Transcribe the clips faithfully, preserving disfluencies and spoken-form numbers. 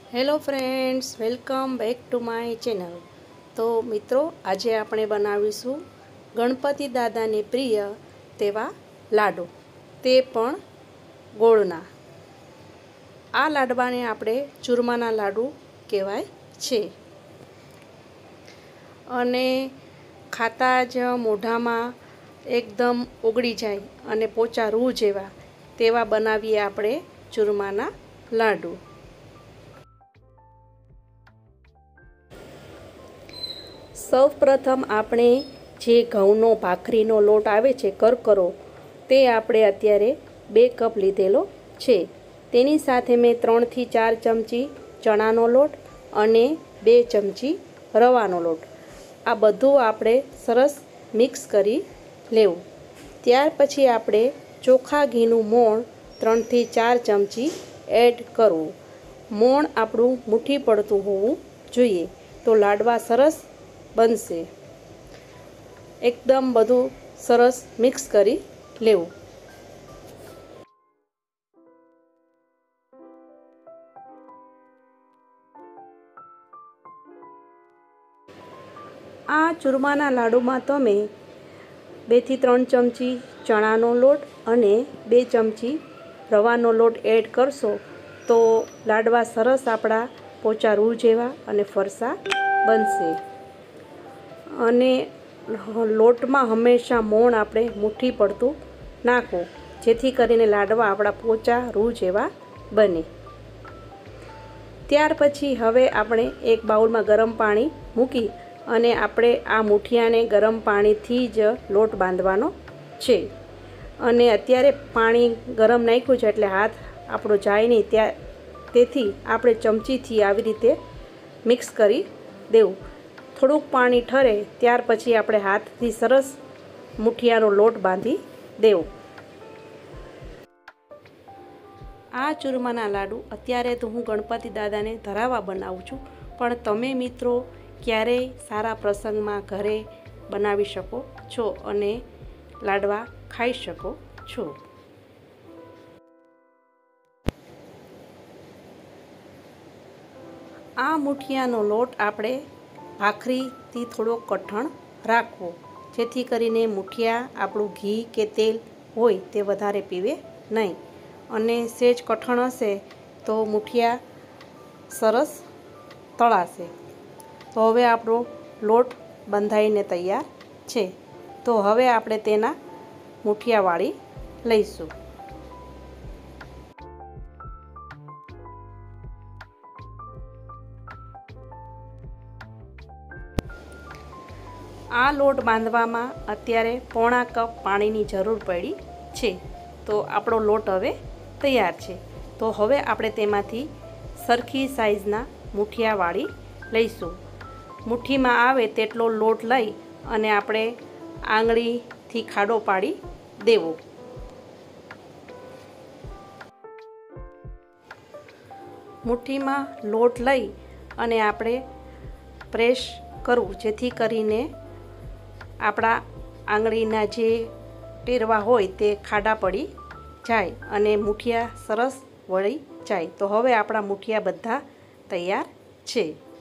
Hello friends, welcome back to my channel. તો મિત્રો, આજે આપણે બનાવીશું ગણપતિ દાદાને પ્રિય તેવા લાડુ, તે પણ ગોળના। આ લાડવાને આપણે ચૂરમાના લાડુ કહેવાય છે અને ખાતા જ મોઢામાં એકદમ ઓગળી જાય અને પોચા રૂ જેવા તેવા બનાવીએ આપણે ચૂરમાના લાડુ। સૌપ્રથમ આપણે જે ઘઉંનો ભાખરીનો લોટ આવે છે કરકરો, તે આપણે અત્યારે બે કપ લીધેલો છે। તેની સાથે મેં ત્રણથી ચાર ચમચી ચણાનો લોટ અને બે ચમચી રવાનો લોટ, આ બધું આપણે સરસ મિક્સ કરી લેવું। ત્યાર પછી આપણે ચોખા ઘીનું મોણ ત્રણથી ચાર ચમચી એડ કરવું। મોણ આપણું મુઠ્ઠી પડતું હોવું જોઈએ, તો લાડવા સરસ બનશે। એકદમ બધું સરસ મિક્સ કરી લેવું। આ ચૂરમાના લાડુમાં તમે બેથી ત્રણ ચમચી ચણાનો લોટ અને બે ચમચી રવાનો લોટ એડ કરશો તો લાડવા સરસ આપણા પોચા રૂ જેવા અને ફરસા બનશે। અને લોટમાં હંમેશા મોણ આપણે મુઠ્ઠી પડતું નાખવું, જેથી કરીને લાડવા આપણા પોચા રૂ જેવા બને। ત્યાર પછી હવે આપણે એક બાઉલમાં ગરમ પાણી મૂકી અને આપણે આ મુઠિયાને ગરમ પાણીથી જ લોટ બાંધવાનો છે। અને અત્યારે પાણી ગરમ નાખ્યું છે એટલે હાથ આપણો જાય નહીં, ત્યાં તેથી આપણે ચમચીથી આવી રીતે મિક્સ કરી દેવું। થોડુંક પાણી ઠરે ત્યાર પછી આપણે હાથથી સરસ મુઠિયાનો લોટ બાંધી દેવો। આ ચૂરમાના લાડુ અત્યારે તો હું ગણપતિ દાદાને ધરાવવા બનાવું છું, પણ તમે મિત્રો ક્યારેય સારા પ્રસંગમાં ઘરે બનાવી શકો છો અને લાડવા ખાઈ શકો છો। આ મુઠિયાનો લોટ આપણે ભાખરીથી થોડો કઠણ રાખવો, જેથી કરીને મુઠિયા આપણું ઘી કે તેલ હોય તે વધારે પીવે નહીં, અને સહેજ કઠણ હશે તો મુઠિયા સરસ તળાશે। તો હવે આપણો લોટ બંધાઈને તૈયાર છે, તો હવે આપણે તેના મુઠિયા વાળી લઈશું। આ લોટ બાંધવામાં અત્યારે પોણા કપ પાણીની જરૂર પડી છે, તો આપણો લોટ હવે તૈયાર છે। તો હવે આપણે તેમાંથી સરખી સાઈઝના મુઠિયા વાળી લઈશું। મુઠ્ઠીમાં આવે તેટલો લોટ લઈ અને આપણે આંગળીથી ખાડો પાડી દેવો। મુઠ્ઠીમાં લોટ લઈ અને આપણે પ્રેસ કરવું, જેથી કરીને આપણા આંગળીના જે ટેરવા હોય તે ખાડા પડી જાય અને મુઠિયા સરસ વળી જાય। તો હવે આપણા મુઠિયા બધા તૈયાર છે।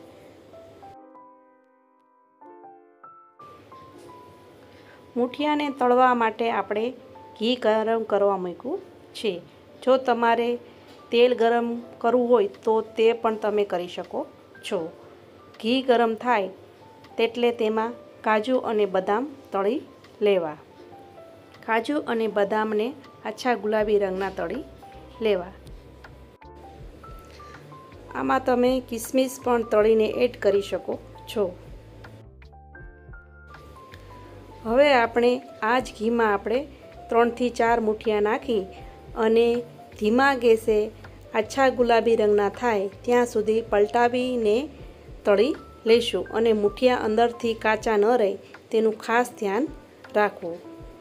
મુઠિયાને તળવા માટે આપણે ઘી ગરમ કરવા મૂક્યું છે। જો તમારે તેલ ગરમ કરવું હોય તો તે પણ તમે કરી શકો છો। ઘી ગરમ થાય તેટલે તેમાં કાજુ અને બદામ તળી લેવા। કાજુ અને બદામને આછા ગુલાબી રંગના તળી લેવા। આમાં તમે કિસમિસ પણ તળીને એડ કરી શકો છો। હવે આપણે આ જ ઘીમાં આપણે ત્રણથી ચાર મુઠિયા નાખી અને ધીમા ગેસે આછા ગુલાબી રંગના થાય ત્યાં સુધી પલટાવીને તળી લઈશું, અને મુઠિયા અંદરથી કાચા ન રહે તેનું ખાસ ધ્યાન રાખવું।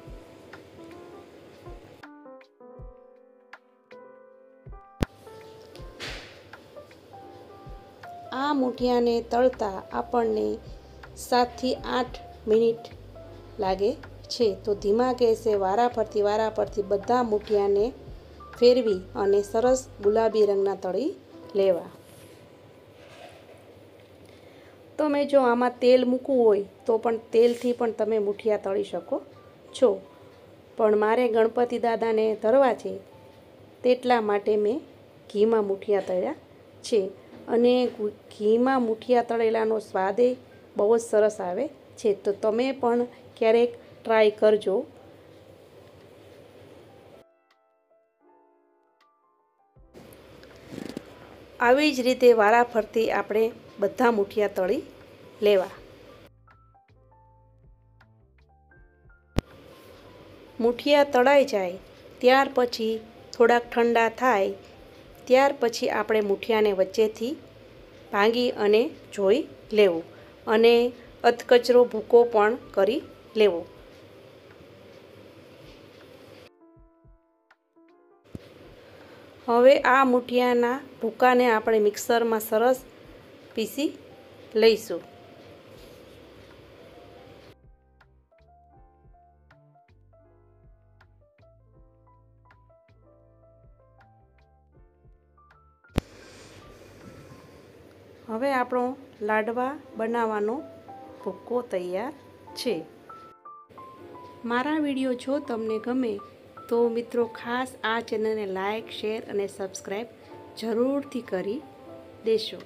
આ મુઠિયાને તળતા આપણને સાતથી આઠ મિનિટ લાગે છે, તો ધીમા ગેસે વારાફરતી વારાફરતી બધા મુઠિયાને ફેરવી અને સરસ ગુલાબી રંગના તળી લેવા। તમે જો આમાં તેલ મૂકવું હોય તો પણ તેલથી પણ તમે મુઠિયા તળી શકો છો, પણ મારે ગણપતિ દાદાને ધરવા છે તેટલા માટે મેં ઘીમાં મુઠિયા તળ્યા છે. અને ઘીમાં મુઠિયા તળેલાનો સ્વાદ એ બહુ જ સરસ આવે છે. તો તમે પણ ક્યારેક ટ્રાય કરજો. આવી જ રીતે વારાફરતી આપણે બધા મુઠિયા તળી લેવા. મુઠિયા તળાઈ જાય ત્યાર પછી થોડાક ઠંડા થાય ત્યાર પછી આપણે મુઠિયાને વચ્ચેથી ભાંગી અને જોઈ લેવું અને અધકચરો ભૂકો પણ કરી લેવો. હવે આ મુઠિયાના ભૂકાને આપણે મિક્સરમાં સરસ પીસી લઈશું. હવે આપણો લાડવા બનાવવાનો ભૂકો તૈયાર છે. મારા વિડીયો જો તમને ગમે તો મિત્રો ખાસ આ ચેનલને લાઈક, શેર અને સબસ્ક્રાઈબ જરૂરથી કરી દેશો.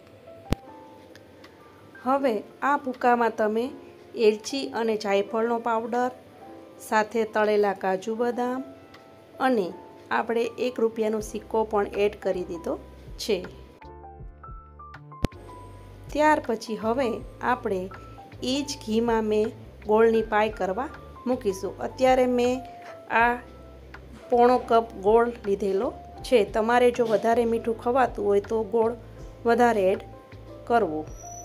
હવે આ ભૂકામાં તમે એલચી અને જાયફળનો પાવડર સાથે તળેલા કાજુ બદામ અને આપણે એક રૂપિયાનો સિક્કો પણ એડ કરી દીધો છે. ત્યાર પછી હવે આપણે એ જ ઘીમાં મેં ગોળની પાય કરવા મૂકીશું. અત્યારે મેં આ પોણો કપ ગોળ લીધેલો છે. તમારે જો વધારે મીઠું ખવાતું હોય તો ગોળ વધારે એડ કરવો.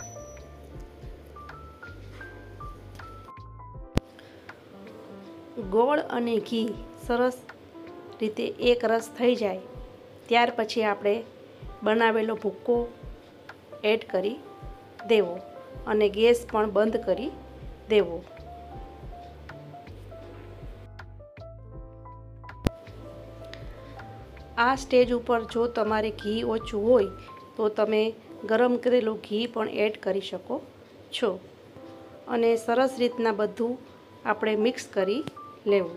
ગોળ અને ઘી સરસ રીતે એક રસ થઈ જાય ત્યાર પછી આપણે બનાવેલો ભૂકો એડ કરી દેવો અને ગેસ પણ બંધ કરી દેવો. આ સ્ટેજ ઉપર જો તમારે ઘી ઓછું હોય તો તમે ગરમ કરેલું ઘી પણ એડ કરી શકો છો અને સરસ રીતના બધું આપણે મિક્સ કરી લેવું.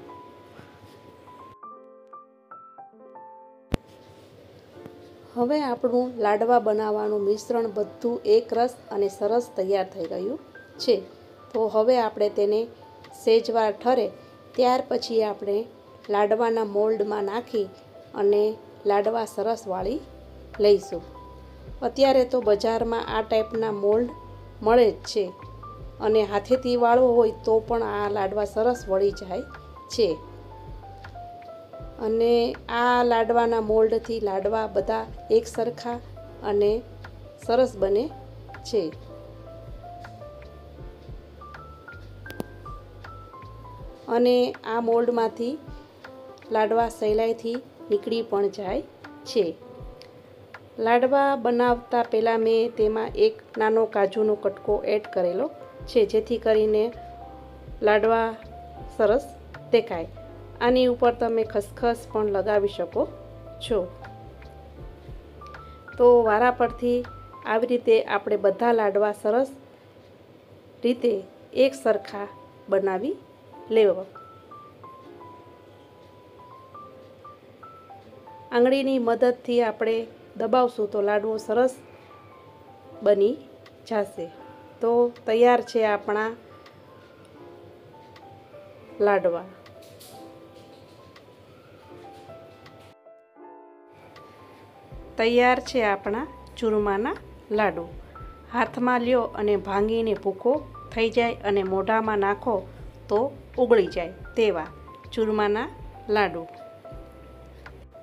હવે આપણું લાડવા બનાવવાનું મિશ્રણ બધું એક રસ અને સરસ તૈયાર થઈ ગયું છે. તો હવે આપણે તેને સેજવાર ઠરે ત્યાર પછી આપણે લાડવાના મોલ્ડમાં નાખી અને લાડવા સરસ વાળી લઈશું. અત્યારે તો બજારમાં આ ટાઈપના મોલ્ડ મળે જ છે અને હાથેથી વાળવો હોય તો પણ આ લાડવા સરસ વળી જાય છે. અને આ લાડવાના મોલ્ડથી લાડવા બધા એક સરખા અને સરસ બને છે. અને આ મોલ્ડમાંથી લાડવા સહેલાઈથી નીકળી પણ જાય છે. લાડવા બનાવતા પહેલાં મેં તેમાં એક નાનો કાજુનો કટકો એડ કરેલો છે જેથી કરીને લાડવા સરસ દેખાય. આની ઉપર તમે ખસખસ પણ લગાવી શકો છો. તો વારા પરથી આવી રીતે આપણે બધા લાડવા સરસ રીતે એક સરખા બનાવી લેવા. આંગળીની મદદથી આપણે દબાવશું તો લાડવો સરસ બની જશે. તો તૈયાર છે આપણા લાડવા. તૈયાર છે આપણા ચૂરમાના લાડુ. હાથમાં લ્યો અને ભાંગીને ભૂકો થઈ જાય અને મોઢામાં નાખો તો ઓગળી જાય તેવા ચૂરમાના લાડુ.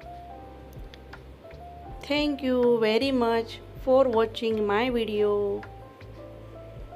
Thank you very much for watching my video.